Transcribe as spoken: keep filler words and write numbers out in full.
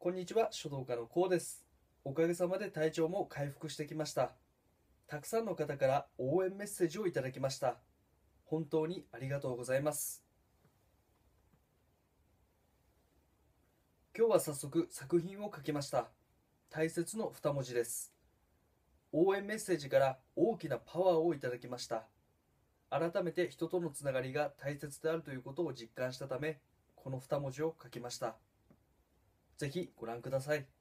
こんにちは、書道家のこうです。おかげさまで体調も回復してきました。たくさんの方から応援メッセージをいただきました。本当にありがとうございます。今日は早速作品を書きました。大切の二文字です。応援メッセージから大きなパワーをいただきました。改めて人とのつながりが大切であるということを実感したため、この二文字を書きました。ぜひご覧ください。